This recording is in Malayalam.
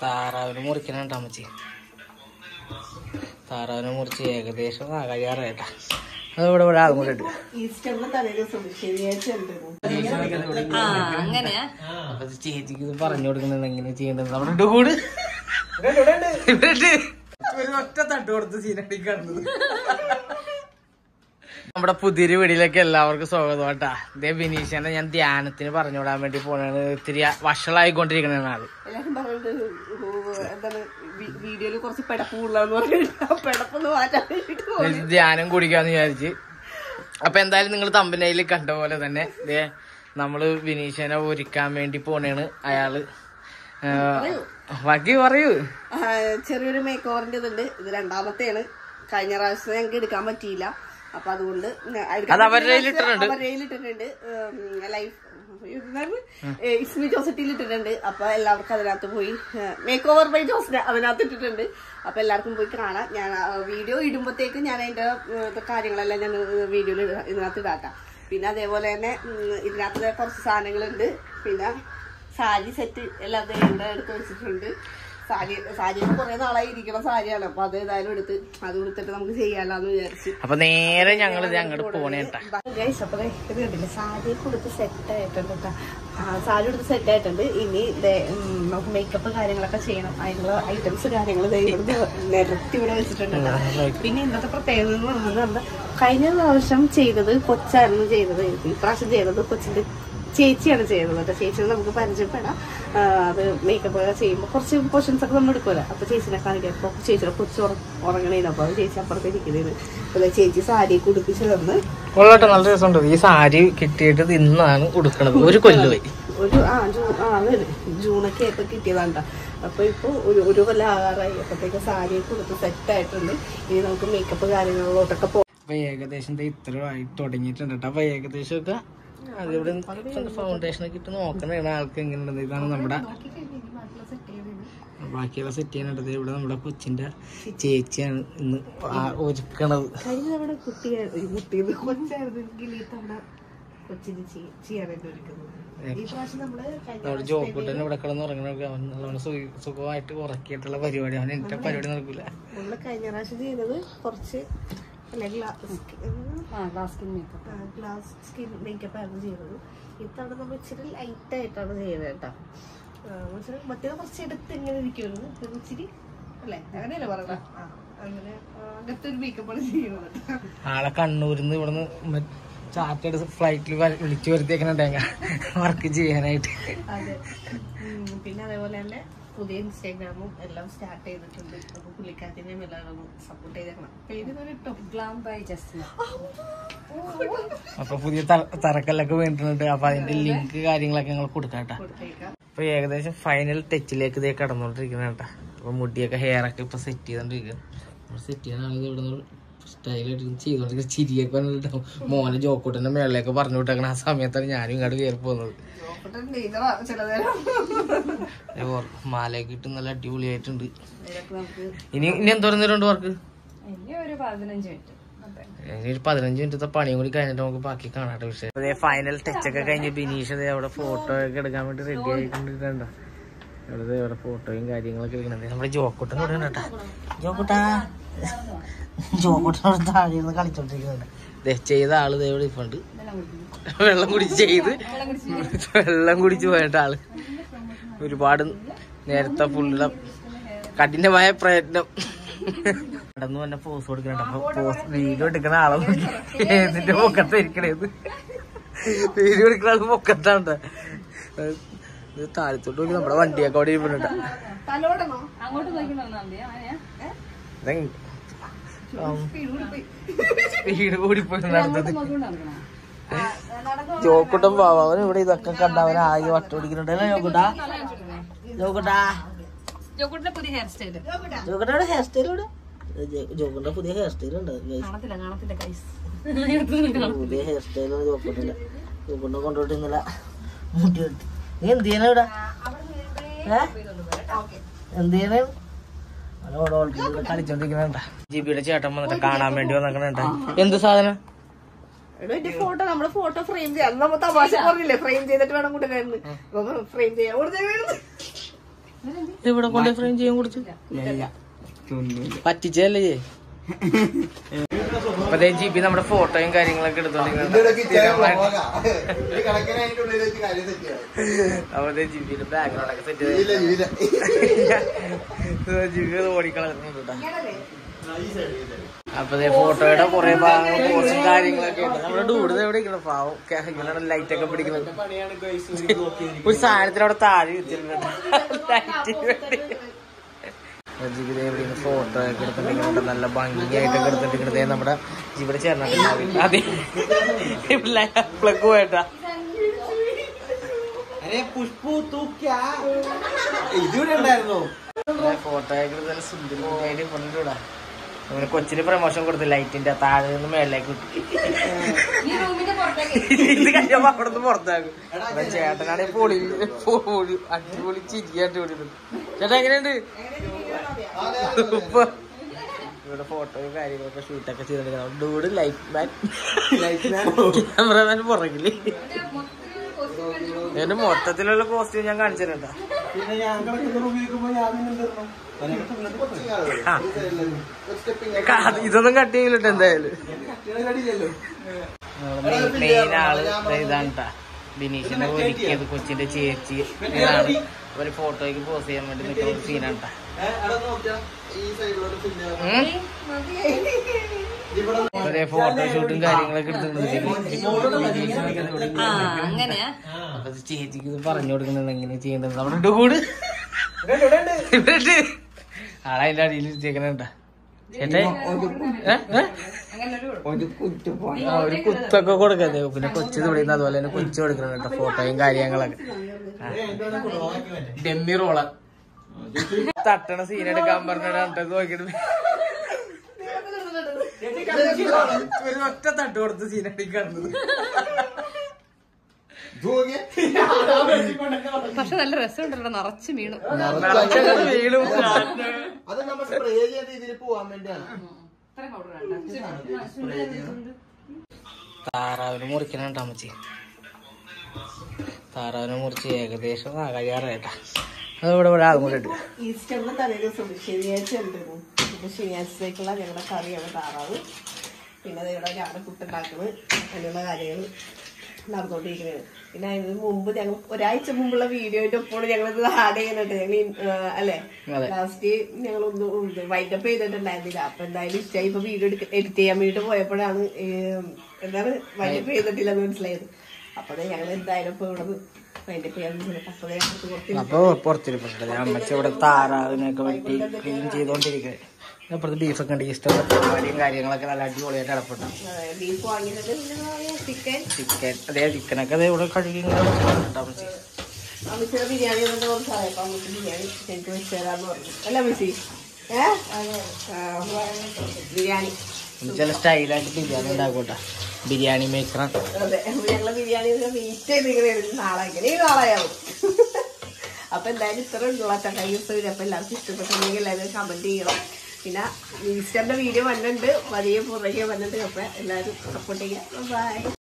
താറാവിന് മുറിക്കണ അമ്മച്ചി. താറാവിനെ മുറിച്ച് ഏകദേശം കഴിയാറായിട്ടാ. അതിവിടെ ഒരാൾ കൂടെ ഇട്ട് അപ്പൊ ചേച്ചിക്ക് ഇത് പറഞ്ഞു കൊടുക്കുന്നത് എങ്ങനെ ചെയ്യേണ്ടത്. നമ്മുടെ കൂട് ഒറ്റ തട്ട് കൊടുത്ത് സീനടി കാണുന്നത്. നമ്മുടെ പുതിയൊരു വീടിലേക്ക് എല്ലാവർക്കും സ്വാഗതം കേട്ടാ. ഇതേ ബിനീഷനെ ഞാൻ ധ്യാനത്തിന് പറഞ്ഞു വിടാൻ വേണ്ടി പോണാണ്. ഇത്തിരി വഷളായിക്കൊണ്ടിരിക്കണ ആള്. വീഡിയോയില് കുറച്ച് പെടപ്പ് ധ്യാനം കുടിക്കാന്ന് വിചാരിച്ച്. അപ്പൊ എന്തായാലും നിങ്ങൾ തമ്പനയിൽ കണ്ട പോലെ തന്നെ ഇതേ നമ്മള് ബിനീഷനെ ഒരുക്കാൻ വേണ്ടി പോണേണ്. അയാള് ബാക്കി പറയൂ. ചെറിയൊരു മേക്ക് ഓവറിന്റെ ഇതുണ്ട്. ഇത് രണ്ടാമത്തെയാണ്. കഴിഞ്ഞ പ്രാവശ്യം ഞങ്ങൾക്ക് എടുക്കാൻ പറ്റിയില്ല. അപ്പൊ അതുകൊണ്ട് അവരുടെ ഇട്ടിട്ടുണ്ട്. ലൈഫ് ഇസ്മി ജോസറ്റിൽ ഇട്ടിട്ടുണ്ട്. അപ്പൊ എല്ലാവർക്കും അതിനകത്ത് പോയി മേക്ക് ഓവർ ബൈ ജോസിന് അതിനകത്ത് ഇട്ടിട്ടുണ്ട്. അപ്പൊ എല്ലാവർക്കും പോയി കാണാം. ഞാൻ വീഡിയോ ഇടുമ്പോഴത്തേക്ക് ഞാൻ അതിന്റെ കാര്യങ്ങളെല്ലാം ഞാൻ വീഡിയോയിൽ ഇതിനകത്ത് ഇടാക്കാം. പിന്നെ അതേപോലെ തന്നെ ഇതിനകത്ത് കുറച്ച് സാധനങ്ങളുണ്ട്. പിന്നെ സാരി സെറ്റ് എല്ലാം എടുത്ത് വെച്ചിട്ടുണ്ട്. സാരി കുറെ നാളായി ഇരിക്കുന്ന സാരിയാണ്. അപ്പൊ അത് ഏതായാലും എടുത്ത് അത് കൊടുത്തിട്ട് നമുക്ക് ചെയ്യാലോന്ന് വിചാരിച്ചു. അപ്പൊ നേരെ ഞങ്ങൾ അങ്ങോട്ട് പോണേട്ടാ. അപ്പൊ ഇത് കണ്ടില്ലേ, സാരി കൊടുത്ത് സെറ്റ് ആയിട്ടുണ്ട് കേട്ടോ. സാരി കൊടുത്ത് സെറ്റ് ആയിട്ടുണ്ട്. ഇനി നമുക്ക് മേക്കപ്പ് കാര്യങ്ങളൊക്കെ ചെയ്യണം. അതിനുള്ള ഐറ്റംസ് കാര്യങ്ങൾ നിരത്തി ഇവിടെ വെച്ചിട്ടുണ്ട്. പിന്നെ ഇന്നത്തെ പ്രത്യേകത എന്ന് പറയുന്നത് കഴിഞ്ഞ പ്രാവശ്യം ചെയ്തത് കൊച്ചായിരുന്നു ചെയ്തത്. ഇപ്രാവശ്യം ചെയ്തത് കൊച്ചിന്റെ ചേച്ചിയാണ് ചെയ്യുന്നത് കേട്ടോ. ചേച്ചിയെ നമുക്ക് പരിചയപ്പെടാം. അത് മേക്കപ്പ് ഒക്കെ ചെയ്യുമ്പോൾ കുറച്ച് പോർഷൻസ് ഒക്കെ നമ്മൾ എടുക്കുമല്ലോ. അപ്പൊ ചേച്ചിനെ കാണിക്കാം. അപ്പൊ ചേച്ചിയുടെ കൊച്ചു ഉറങ്ങണേന്. അപ്പൊ ചേച്ചി അപ്പുറത്ത് ഇരിക്കുന്നത്. അപ്പൊ ചേച്ചി സാരി കുടിപ്പിച്ച് തന്ന് കൊള്ളട്ടെ. നല്ല രസമുണ്ട്. ഈ സാരി കിട്ടിയിട്ട് ഇന്നാണ് ഉടുക്കണത്. ഒരു കൊല്ലമായി. ജൂണൊക്കെ ആയപ്പോ കിട്ടിയതാണ്ട. അപ്പൊ ഇപ്പൊ ഒരു കൊല്ലം ആകാറായി. അപ്പത്തേക്ക് സാരി കൊടുത്ത് സെറ്റ് ആയിട്ടുണ്ട്. ഇനി നമുക്ക് മേക്കപ്പ് കാര്യങ്ങളിലോട്ടൊക്കെ പോകാം. അപ്പൊ ഏകദേശം ഇത്ര ആയി തുടങ്ങിയിട്ടുണ്ട് കേട്ടോ. അപ്പൊ ഏകദേശം ഒക്കെ അതിവിടെ ഫൗണ്ടേഷൻ ഒക്കെ ഇട്ട് നോക്കണേണ് ആൾക്ക് എങ്ങനെയുണ്ട്. ഇതാണ് നമ്മുടെ ബാക്കിയുള്ള സെറ്റ് ചെയ്യാനുള്ളത്. ഇവിടെ നമ്മുടെ കൊച്ചിന്റെ ചേച്ചിയാണ് ഇന്ന് ഒരുക്കണത്. നമ്മുടെ ജോക്കൂട്ടൻ ഇവിടെ കിടന്ന് ഉറങ്ങണൊക്കെ അവൻ സുഖമായിട്ട് ഉറക്കിയിട്ടുള്ള പരിപാടി. അവൻ എന്റെ പരിപാടി നടക്കില്ല. നമ്മള് കഴിഞ്ഞ പ്രാവശ്യം ചെയ്തത് കുറച്ച് ഗ്ലാസ് സ്കിൻ മേക്കപ്പ് ആയിരുന്നു ചെയ്തത്. ഇത്തവണ നമ്മൾ ഇച്ചിരി ലൈറ്റ് ആയിട്ടാണ് ചെയ്തത് കേട്ടോ. മറ്റേത് കുറച്ച് എടുത്ത് ഇങ്ങനെ ഇരിക്കുമായിരുന്നു. ഇച്ചിരി അല്ലേ, അങ്ങനെയല്ലേ പറഞ്ഞ അങ്ങനെ അങ്ങനത്തെ ഒരു മേക്കപ്പാണ് ചെയ്യുന്നത്. ആളെ കണ്ണൂരിന്ന് ഇവിടുന്ന് ചാർട്ടേഡ് ഫ്ലൈറ്റിൽ വിളിച്ചു വരുത്തിയേക്കണുണ്ടെങ്ക വർക്ക് ചെയ്യാനായിട്ട്. അതെ. പിന്നെ അതേപോലെ തന്നെ പുതിയ ഇൻസ്റ്റാഗ്രാമും എല്ലാം സ്റ്റാർട്ട് ചെയ്തിട്ടുണ്ട്. അപ്പൊ പുള്ളിക്കാരത്തിനെയും എല്ലാവരും സപ്പോർട്ട് ചെയ്തേക്കണം. പേര് ടോപ്പ് ഗ്ലാം ബൈ ജസ്ന. അപ്പൊ പുതിയ തറക്കല്ലൊക്കെ വേണ്ടിട്ടുണ്ട്. അപ്പൊ അതിന്റെ ലിങ്ക് കാര്യങ്ങളൊക്കെ ഞങ്ങൾ കൊടുക്കാട്ടാ. അപ്പൊ ഏകദേശം ഫൈനൽ ടച്ചിലേക്ക് ഇതേ കടന്നോണ്ടിരിക്കുന്ന കേട്ടാ. അപ്പൊ മുടിയൊക്കെ ഹെയർ ഒക്കെ ഇപ്പൊ സെറ്റ് ചെയ്തോണ്ടിരിക്കുക. സെറ്റ് ചെയ്യാനാണെങ്കിൽ ഇവിടെ നിന്ന് സ്റ്റൈലായിട്ട് ചെയ്തോണ്ടിരിക്കുക. ചിരിയൊക്കെ വന്നിട്ടുണ്ടാവും. മോനെ ജോക്കൂട്ടന്റെ മേളിലേക്ക് പറഞ്ഞു വിട്ടേക്കണ ആ സമയത്താണ് ഞാനും ഇങ്ങോട്ട് കയറി പോകുന്നത്. മാലയൊക്കെ ഇട്ട് നല്ല അടിപൊളിയായിട്ടുണ്ട്. ഇനി എന്തോരം നേരമുണ്ട് വർക്ക്? ഇനി ഒരു 15 മിനിറ്റത്തെ പണിയും കൂടി കഴിഞ്ഞിട്ട് നമുക്ക് ബാക്കി കാണാത്ത വിഷയം. അതേ ഫൈനൽ ടച്ച് ഒക്കെ കഴിഞ്ഞ് ബിനീഷ് അവിടെ ഫോട്ടോ ഒക്കെ എടുക്കാൻ വേണ്ടി റെഡി ആയിക്കൊണ്ടിരിക്കണ്ടോ. ഇവിടെ ഫോട്ടോയും കാര്യങ്ങളൊക്കെ എടുക്കണത് നമ്മുടെ ജോക്കൂട്ടനോട് കേട്ടാ. ജോക്കൂട്ടനോട് താഴെ കളിച്ചോണ്ടിരിക്കുന്നുണ്ട്. ചെയ്ത ആള് ഇവിടെ ഇപ്പുണ്ട്. വെള്ളം കുടിച്ച് പോയിട്ട് ആള് ഒരുപാട് നേരത്തെ ഫുള്ള കഠിനമായ പ്രയത്നം നടന്നു തന്നെ പോസ് കൊടുക്കണ. അപ്പൊ വീഡിയോ എടുക്കണ ആളെ നോക്കി ഏതിന്റെ പൊക്കത്താ ഇരിക്കണേത്. വീഡിയോ എടുക്കണ ആള് പൊക്കത്താണ്ട. താഴത്തോട്ട് നോക്കി നമ്മുടെ വണ്ടിയൊക്കെ അവിടെ ഇരിപ്പുണ്ട്. സ്പീഡ് കൂടിപ്പോയി നടന്നത്. ജോക്കൂട്ടൻ പാവൻ ഇവിടെ ഇതൊക്കെ കണ്ട അവൻ ആകെ വട്ടോടിക്കുന്നുണ്ടല്ലോ. ജോക്കൂട്ടന്റെ പുതിയ ഹെയർ സ്റ്റൈൽ ഉണ്ട്. പുതിയ ഹെയർ സ്റ്റൈൽ ജോക്കൂട്ടനെ കൊണ്ടോട്ട് ഇന്നലെ മുട്ടി വെട്ടി. നീ എന്ത് ചെയ്യണ ഇവിടെ? എന്ത് ചെയ്യണ? കളിച്ചോണ്ടിരിക്കണ ജിബിയുടെ ചേട്ടൻ വന്നിട്ട് കാണാൻ വേണ്ടി വന്നിട്ട്. എന്ത് സാധനം? ഫോട്ടോ നമ്മള് ഫോട്ടോ ഫ്രെയിം ചെയ്യാം. നമ്മൾ തമാശ പറഞ്ഞില്ലേ, ഫ്രെയിം ചെയ്തിട്ട് വേണം കൂട്ടുകാരന് ഫ്രെയിം ചെയ്യാൻ. ഇവിടെ കൊണ്ട് ഫ്രെയിം ചെയ്യാൻ കൊടുത്തു പറ്റിച്ചല്ലേ. അപ്പൊ ജിപി നമ്മുടെ ഫോട്ടോയും കാര്യങ്ങളൊക്കെ എടുത്തോണ്ടിരിക്കുന്നത്. അപ്പൊ ജിപിയുടെ ബാക്ക്ഗ്രൗണ്ട് ഒക്കെ സെറ്റ് ചെയ്ത് ജിപി ഓടിക്കളഞ്ഞിട്ടാ. അപ്പൊ ഫോട്ടോയുടെ കുറെ ഭാഗങ്ങൾ പോസ്റ്റും കാര്യങ്ങളൊക്കെ ഉണ്ട്. നമ്മുടെ ഡൂഡ് എവിടെ ഇരിക്കണം പാവം, ഇങ്ങനെ ലൈറ്റ് ഒക്കെ പിടിക്കുന്നത്. ഒരു സാധനത്തിന് അവിടെ താഴെ വെച്ചിട്ടുണ്ട് ലൈറ്റ് വേണ്ടി. ജീവിതം ഫോട്ടോ ഒക്കെ എടുത്തിട്ടുണ്ട്, നല്ല ഭംഗിയായിട്ടൊക്കെ എടുത്തിട്ടുണ്ട്. നമ്മുടെ ജീവിത ചേർന്നിട്ടുണ്ടാവില്ല അതെ പ്ലഗ് പോയിട്ടാ. ഫോട്ടോ ഒക്കെ നല്ല സുന്ദരമായിട്ട് കൊണ്ടിട്ടാ. അങ്ങനെ കൊച്ചിന് പ്രമോഷൻ കൊടുത്തു, ലൈറ്റിന്റെ താഴെ നിന്ന് മേളിലേക്ക് കിട്ടി. ഇത് കഴിയുമ്പോ അവിടെ നിന്ന് പുറത്താക്കും. ചേട്ടനാണെങ്കിൽ പൊളി അടിപൊളി ചിരിയായിട്ട് ഓടിയിട്ടുണ്ട്. ചേട്ടാ എങ്ങനെയുണ്ട്? ഇവിടെ ഫോട്ടോയും കാര്യങ്ങളൊക്കെ ഷൂട്ടൊക്കെ ചെയ്തിട്ടുണ്ട്. ഡൂഡ് ക്യാമറമാൻ പുറകില്. എന്റെ മൊത്തത്തിലുള്ള കോസ്റ്റ്യൂം ഞാൻ കാണിച്ചിട്ടുണ്ടാ. ഇതൊന്നും കട്ട് ചെയ്യില്ലട്ടോ എന്തായാലും. മെയിൻ ആള് ഇതാണ്ടാ, ബിനീഷിനെ ഒരുക്കിയത് കൊച്ചിന്റെ ചേച്ചി. ഇതാണ് ഒരു ഫോട്ടോയ്ക്ക് പോസ് ചെയ്യാൻ വേണ്ടി നിൽക്കുന്ന ഒരു സീനാണ്ടാ. ഫോട്ടോഷൂട്ടും കാര്യങ്ങളൊക്കെ എടുത്തിട്ടുണ്ട്. ചേച്ചിക്ക് ഇത് പറഞ്ഞു കൊടുക്കുന്നുണ്ട് എങ്ങനെ ചെയ്യേണ്ടത്. നമ്മുടെ കൂട് ആളതിന്റെ അടിയിൽ ഇരിച്ചേക്കണ ചേട്ടേ ഒരു കുത്തൊക്കെ കൊടുക്കണ്ടേ. പിന്നെ കൊച്ചു തുടിയുന്ന അതുപോലെ തന്നെ കൊച്ചു കൊടുക്കണം കേട്ടോ ഫോട്ടോയും കാര്യങ്ങളൊക്കെ. ഡെമ്മി റോളർ തട്ടണ സീൻ എടുക്കാൻ പറഞ്ഞിട്ട് നോക്കിട്ട് ഒറ്റ തട്ട് കൊടുത്ത് സീൻ എടുക്കുന്നത്. പക്ഷെ നല്ല രസമുണ്ടല്ലോ, നിറച്ച് വീണു. താറാവിന് മുറിക്കണ അമ്മച്ചി. താറാവിനെ മുറിച്ച് ഏകദേശം കഴിയാറായിട്ടാ. അതിവിടെ ഇവിടെ ആകും കൂടെ ഇട്ട്. ഈസ്റ്ററിന്റെ തലേ ദിവസം ശനിയാഴ്ച ഉണ്ടായിരുന്നു. ഇപ്പൊ ശനിയാഴ്ചത്തേക്കുള്ള ഞങ്ങളുടെ കറിയാണ് താറാവ്. പിന്നെ ഇവിടെ ഞങ്ങളുടെ പുട്ടുണ്ടാക്കുന്നത്, അങ്ങനെയുള്ള കാര്യങ്ങൾ നടന്നുകൊണ്ടിരിക്കുന്നത്. പിന്നെ അതിന് മുമ്പ് ഞങ്ങൾ ഒരാഴ്ച മുമ്പുള്ള വീഡിയോയുടെ ഒപ്പം ഞങ്ങളിത് ആഡ് ചെയ്യുന്നുണ്ട്. ഞങ്ങൾ അല്ലെ ലാസ്റ്റ് ഞങ്ങളൊന്നും വൈൻഡപ്പ് ചെയ്തിട്ടുണ്ടായിരുന്നില്ല. അപ്പൊ എന്തായാലും ഇഷ്ടമായി. ഇപ്പൊ വീഡിയോ എഡിറ്റ് ചെയ്യാൻ വേണ്ടിട്ട് പോയപ്പോഴാണ് എന്താണ് വൈൻഡപ്പ് ചെയ്തിട്ടില്ലെന്ന് മനസ്സിലായത്. അപ്പൊ ഞങ്ങൾ എന്തായാലും ഇപ്പൊ ഇവിടെ വൈൻഡപ്പ് ചെയ്യാൻ അപ്പൊ പുറത്തിരിപ്പുണ്ട്. അമ്മച്ചി ഇവിടെ താറാവിനൊക്കെ വെട്ടി ക്ലീൻ ചെയ്തോണ്ടിരിക്കുന്നത്. അപ്പുറത്ത് ബീഫൊക്കെ ഉണ്ട്. ഇഷ്ടപ്പെട്ട പരിപാടിയും കാര്യങ്ങളൊക്കെ നല്ല അടിപൊളിയായിട്ട് കിടപ്പുണ്ട്. ചിക്കൻ അതേ ചിക്കനൊക്കെ അതേ ഇവിടെ കഴുകി ബിരിയാണി ബിരിയാണി എനിക്ക് വെച്ച് തരാന്ന് പറഞ്ഞു അല്ല മിസ്സി. ബിരിയാണി ചില സ്റ്റൈലായിട്ട് ബിരിയാണി ഉണ്ടാക്കൂട്ടാ. ബിരിയാണി മേക്കറാണ്. അതെ, ഞങ്ങള് ബിരിയാണി വെയിറ്റ് ചെയ്തിങ്ങനെ നാളെ നാളെയാവും. അപ്പൊ എന്തായാലും ഇത്ര ഉള്ള ചക്കായി ദിവസം. അപ്പൊ എല്ലാവർക്കും ഇഷ്ടപ്പെട്ടെങ്കിൽ എല്ലാവരും കമന്റ് ചെയ്യണം. പിന്നെ ഈസ്റ്ററിന്റെ വീഡിയോ വന്നിട്ടുണ്ട്, വലിയ പുറകെ വന്നിട്ടുണ്ട്. അപ്പൊ എല്ലാവരും സപ്പോർട്ട് ചെയ്യാം. ബൈ.